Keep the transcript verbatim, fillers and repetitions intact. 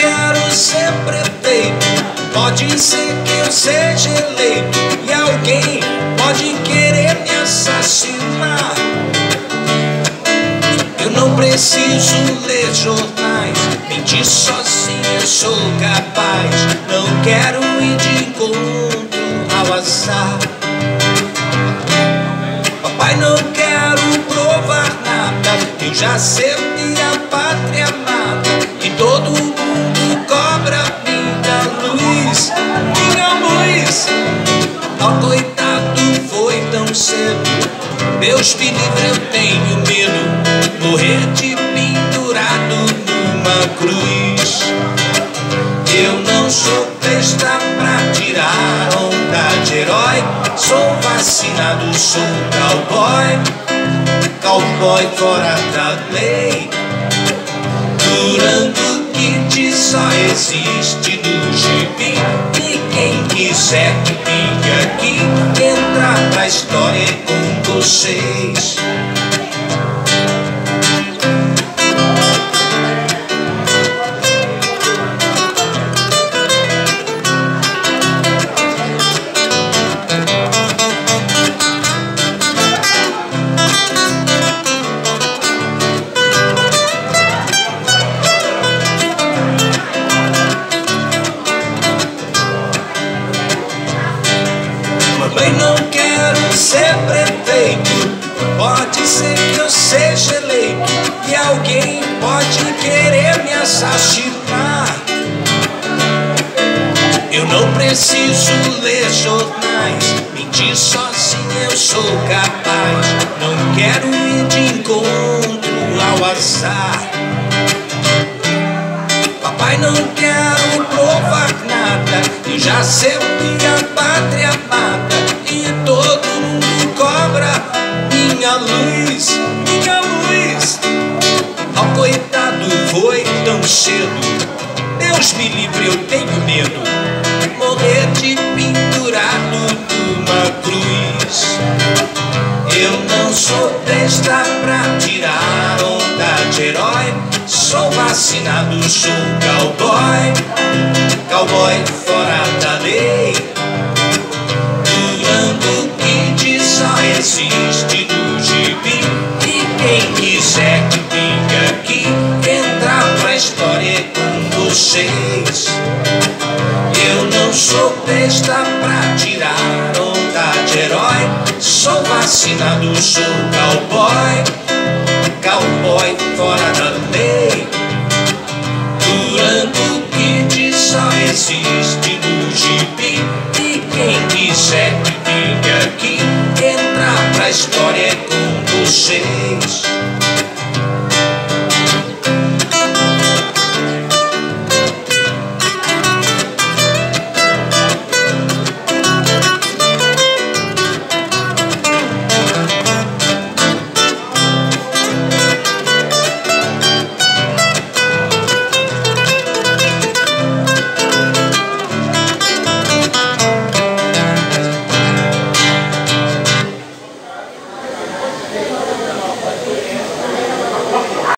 quero ser prefeito. Pode ser que eu seja eleito e alguém pode querer me assassinar. Eu não preciso ler jornais, mentir sozinho eu sou capaz. Não quero ir de encontro ao azar. Papai, não quero provar nada, eu já servi a pátria amada e todo mundo cobra minha luz, minha luz. Oh, coitado, foi tão cedo, Deus me livre, eu tenho medo, morrer de pendurado numa cruz. Eu não sou besta pra tirar onda de herói, sou vacinado, sou cowboy, cowboy fora da lei. Durango Kid só existe no gibi, e quem quiser que fique aqui, entrar pra história com vocês. Mamãe, não quero ser prefeito, pode ser que eu seja eleito e alguém pode querer me assassinar. Eu não preciso ler jornais, mentir sozinho eu sou capaz. Não quero ir de encontro ao azar. Papai, não quero provar nada, eu já servi a pátria amada e todo mundo cobra minha luz, minha luz. Oh, coitado, foi tão cedo, Deus me livre, eu tenho medo, morrer de pendurado numa cruz. Eu não sou besta pra tirar onda de herói, sou vacinado, sou cowboy, cowboy fora da lei. Durango Kid só existe no gibi, e quem quiser que fique aqui, entrar pra história com vocês. Eu não sou besta pra tirar onda de herói, sou vacinado, sou cowboy, cowboy fora da lei. Durango Kid só existe no gibi, e quem quiser que fique aqui, entrar pra história com vocês.